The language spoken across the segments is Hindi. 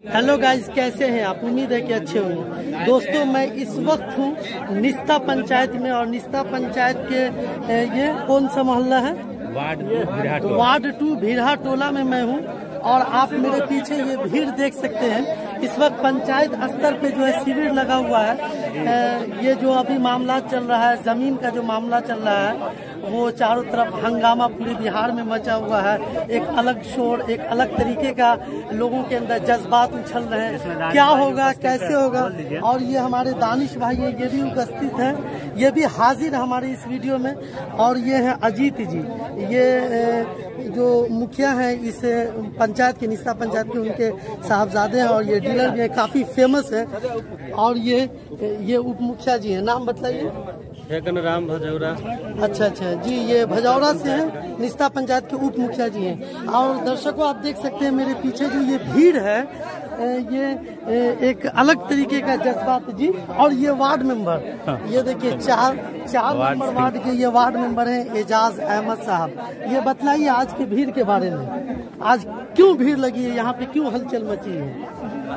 हेलो गाइस, कैसे हैं आप? उम्मीद है कि अच्छे होंगे। दोस्तों, मैं इस वक्त हूँ निस्ता पंचायत में और निस्ता पंचायत के ये कौन सा मोहल्ला है? वार्ड 2 भीरहा टोला में मैं हूँ। और आप मेरे पीछे ये भीड़ देख सकते हैं। इस वक्त पंचायत स्तर पे जो है शिविर लगा हुआ है। ये जो अभी मामला चल रहा है, जमीन का जो मामला चल रहा है, वो चारों तरफ हंगामा पूरे बिहार में मचा हुआ है। एक अलग शोर, एक अलग तरीके का लोगों के अंदर जज्बात उछल रहे हैं। क्या होगा, कैसे होगा? और ये हमारे दानिश भाई है, ये भी उपस्थित हैं, ये भी हाजिर हमारे इस वीडियो में। और ये है अजीत जी, ये जो मुखिया है इस पंचायत के, निस्ता पंचायत के, उनके साहबजादे हैं और ये डीलर भी है, काफी फेमस है। और ये उप मुखिया जी हैं। नाम बताइए। राम भजौरा। अच्छा जी, ये भजौरा से हैं, निस्ता पंचायत के उप मुखिया जी हैं। और दर्शकों, आप देख सकते हैं मेरे पीछे जो ये भीड़ है, ये एक अलग तरीके का जज्बात जी। और ये वार्ड मेंबर, ये देखिए चार नंबर वार्ड के ये वार्ड मेंबर हैं, एजाज अहमद साहब। ये बतलाइए आज के भीड़ के बारे में। आज क्यों भीड़ लगी है यहाँ पे, क्यों हलचल मची है?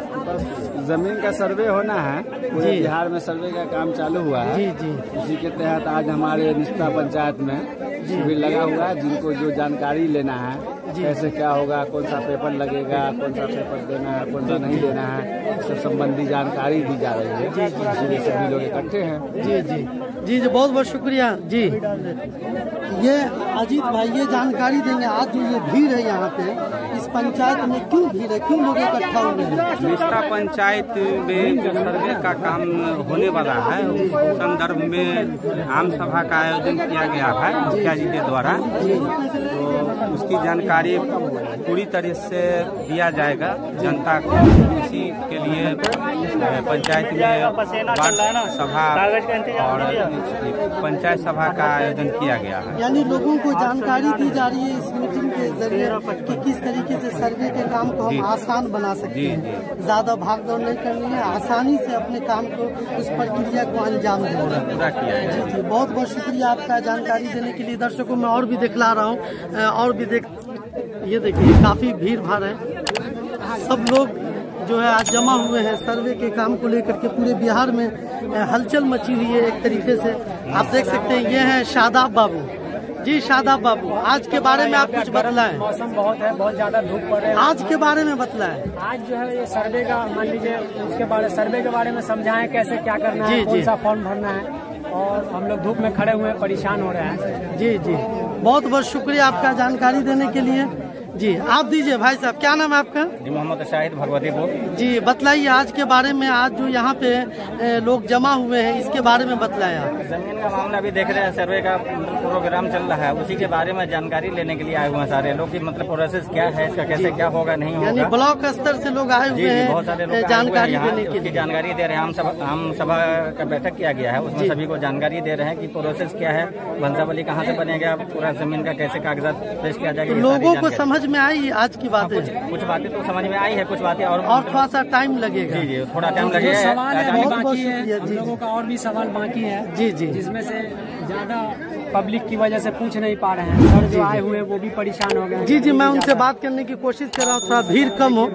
जमीन का सर्वे होना है, पूरे बिहार में सर्वे का काम चालू हुआ है। जी। उसी के तहत आज हमारे निस्ता पंचायत में शिविर लगा हुआ है। जिनको जो जानकारी लेना है, कैसे क्या होगा, कौन सा पेपर लगेगा, कौन सा पेपर देना है, कौन सा नहीं देना है, सब संबंधी जानकारी दी जा रही है। इसलिए सभी लोग इकट्ठे हैं। जी, बहुत बहुत शुक्रिया जी। ये अजीत भाई ये जानकारी देंगे। आज जो ये भीड़ है यहाँ पे इस पंचायत में, क्यों भीड़ है, क्यों लोग इकट्ठा हुए हैं? निस्ता पंचायत में जो सर्वे का काम होने वाला है, उस संदर्भ में आम सभा का आयोजन किया गया है मुखिया जी के द्वारा। तो उसकी जानकारी पूरी तरह से दिया जाएगा जनता को। इसी के लिए पंचायत में वार्ड सभा और पंचायत सभा का आयोजन किया गया है। यानी लोगों को जानकारी दी जा रही है इस मीटिंग के जरिए कि किस तरीके से सर्वे के काम को हम आसान बना सकते हैं। ज्यादा भागदौड़ नहीं करनी है, आसानी से अपने काम को, उस प्रक्रिया को अंजाम देना है। जी, बहुत बहुत शुक्रिया आपका जानकारी देने के लिए। दर्शकों, मैं और भी दिखला रहा हूँ, और भी ये देखिए काफी भीड़ भाड़ है। सब लोग जो है आज जमा हुए हैं सर्वे के काम को लेकर के। पूरे बिहार में हलचल मची हुई है एक तरीके से। आप देख सकते हैं, ये हैं शादाब बाबू जी। शादाब बाबू, आज के बारे में आप कुछ बतलाएं। मौसम बहुत ज्यादा धूप पड़ रहा है। आज के बारे में बतलाएं। आज जो है ये सर्वे का, मान लीजिए उसके सर्वे के बारे में समझाएं, कैसे क्या करना है, कौन सा फॉर्म भरना है। और हम लोग धूप में खड़े हुए परेशान हो रहे हैं। जी, बहुत बहुत शुक्रिया आपका जानकारी देने के लिए। जी, आप दीजिए भाई साहब, क्या नाम है आपका? जी, मोहम्मद शाहिद भगवतीपुर। जी, बतलाइए आज के बारे में। आज जो यहाँ पे लोग जमा हुए हैं, इसके बारे में बतलाएं आप। जमीन का मामला अभी देख रहे हैं, सर्वे का प्रोग्राम चल रहा है, उसी के बारे में जानकारी लेने के लिए आए हुए हैं सारे लोग। मतलब प्रोसेस क्या है, इसका कैसे क्या होगा, नहीं होगा। यानी ब्लॉक स्तर से लोग आए हुए हैं, बहुत सारे लोग जानकारी देने के लिए जानकारी दे रहे हैं। आम सभा का बैठक किया गया है, उसमें सभी को जानकारी दे रहे हैं कि प्रोसेस क्या है, वंशावली कहाँ से बनेगा, पूरा जमीन का कैसे कागजात पेश किया जाएगा। लोगों को समझ में आई आज की बातें? कुछ बातें तो समझ में आई है, कुछ बातें और थोड़ा सा टाइम लगेगा। जी, थोड़ा टाइम लगेगा। सवाल है बाकी है, हम लोगों का और भी सवाल बाकी है। जी, जिसमें से ज्यादा पब्लिक की वजह से पूछ नहीं पा रहे हैं। सर जो आए हुए वो भी परेशान हो गए। जी, मैं उनसे बात करने की कोशिश कर रहा हूँ, थोड़ा भीड़ कम हो।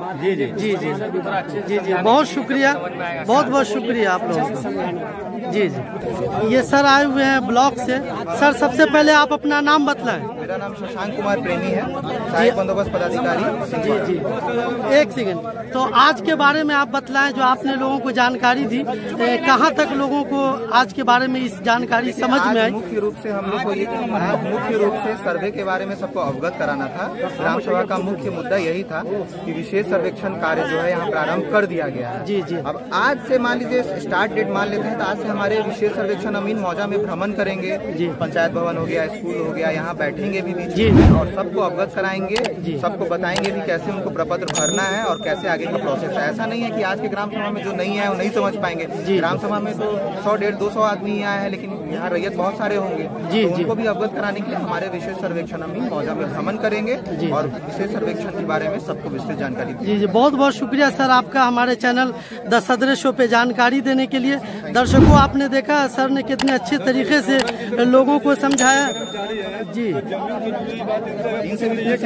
जी, बहुत शुक्रिया, बहुत शुक्रिया आप लोगों का। जी, ये सर आए हुए हैं ब्लॉक से। सर, सबसे पहले आप अपना नाम बतलाएं। मेरा नाम शशांक कुमार प्रेमी है, सहायक बंदोबस्त पदाधिकारी। जी, एक सेकंड। तो आज के बारे में आप बतलाएं, जो आपने लोगों को जानकारी दी, कहाँ तक लोगों को आज के बारे में इस जानकारी समझ में आई? मुख्य रूप से हम लोग को मुख्य रूप से सर्वे के बारे में सबको अवगत कराना था। ग्राम सभा का मुख्य मुद्दा यही था कि विशेष सर्वेक्षण कार्य जो है यहाँ प्रारंभ कर दिया गया है। जी। अब आज से मान लीजिए स्टार्ट डेट मान लेते हैं, तो आज से हमारे विशेष सर्वेक्षण अमीन मौजा में भ्रमण करेंगे। पंचायत भवन हो गया, स्कूल हो गया, यहाँ बैठेंगे भी बीच में और सबको अवगत कराएंगे, सबको बताएंगे भी कैसे उनको प्रपत्र भरना है और कैसे आगे का प्रोसेस है। ऐसा नहीं है कि आज के ग्राम सभा में जो नहीं है वो नहीं समझ पाएंगे। ग्राम सभा में तो 100-150-200 आदमी आए हैं, लेकिन यहाँ रैयत बहुत सारे होंगे। तो उनको भी अवगत कराने के लिए हमारे विशेष सर्वेक्षण अमीन मौजा में भ्रमण करेंगे और विशेष सर्वेक्षण के बारे में सबको विस्तृत जानकारी देंगे। जी, बहुत बहुत शुक्रिया सर आपका हमारे चैनल द सदर शो पे जानकारी देने के लिए। दर्शकों, आपने देखा सर ने कितने अच्छे तरीके से लोगों को समझाया। जी, इनसे भी पूछ सकते हैं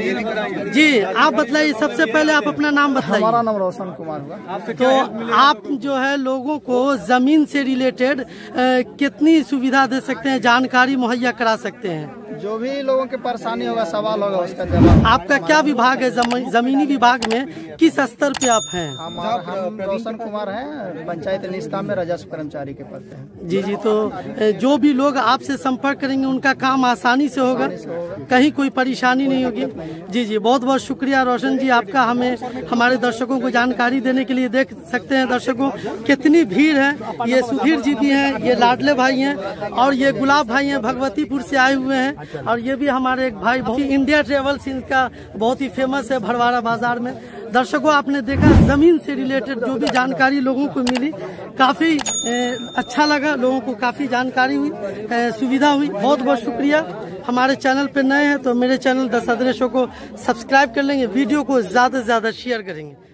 जी आप बताइए, सबसे पहले आप अपना नाम बताइए। हमारा नाम रोशन कुमार हुआ। तो आप जो है लोगों को जमीन से रिलेटेड कितनी सुविधा दे सकते हैं, जानकारी मुहैया करा सकते हैं? जो भी लोगों की परेशानी होगा, सवाल होगा, उसका जवाब। आपका क्या विभाग है? जमीनी विभाग में किस स्तर पे आप हैं? हम रोशन कुमार हैं, पंचायत निस्ता में राजस्व कर्मचारी के पद पे हैं। जी जी, तो जो भी लोग आपसे संपर्क करेंगे उनका काम आसानी से होगा, कहीं कोई परेशानी नहीं होगी। जी जी, बहुत बहुत शुक्रिया रोशन जी आपका, हमें हमारे दर्शकों को जानकारी देने के लिए। देख सकते हैं दर्शकों कितनी भीड़ है। ये सुधीर जी भी हैं, ये लाडले भाई हैं और ये गुलाब भाई हैं, भगवतीपुर से आए हुए हैं। और ये भी हमारे एक भाई, इंडिया ट्रेवल्स इनका बहुत ही फेमस है भड़वारा बाजार में। दर्शकों आपने देखा जमीन से रिलेटेड जो भी जानकारी लोगों को मिली, काफी अच्छा लगा, लोगों को काफी जानकारी हुई, सुविधा हुई। बहुत बहुत शुक्रिया। हमारे चैनल पे नए हैं तो मेरे चैनल 10 अदृश्यों को सब्सक्राइब कर लेंगे, वीडियो को ज्यादा से ज्यादा शेयर करेंगे।